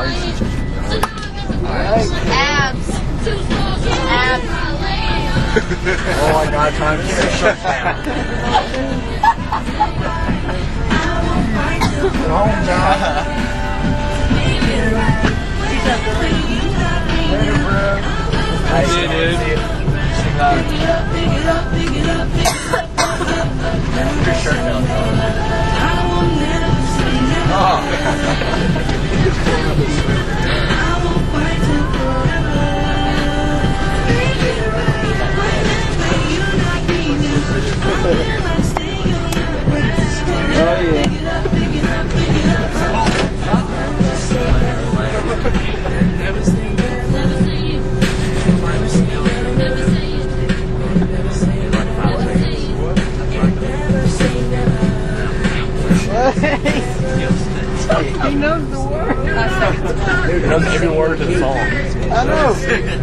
Abs. Abs. Oh my God, time to get a shirt down. Oh God. Later, bro. See you, dude. Your shirt down. He knows the word. Dude, he knows every word to the song. I know.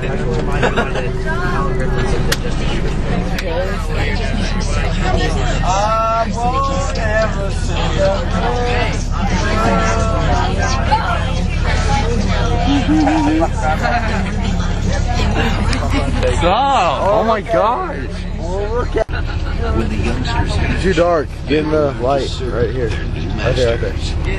I won't ever see Stop! Oh my gosh! When the youngsters had Too dark. Get in the light right here. Right there, right there.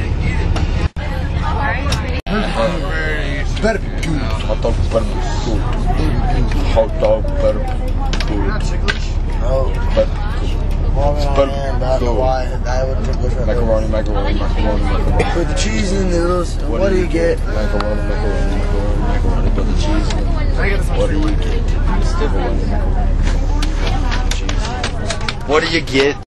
better be good. Hot dog better be good. Hot dog better be good. Oh, But macaroni, macaroni, macaroni, macaroni. put the cheese in the noodles. And what do you get? Macaroni, macaroni, macaroni, macaroni. Put the cheese in. What do you get? Macaroni, macaroni, cheese. What do you get?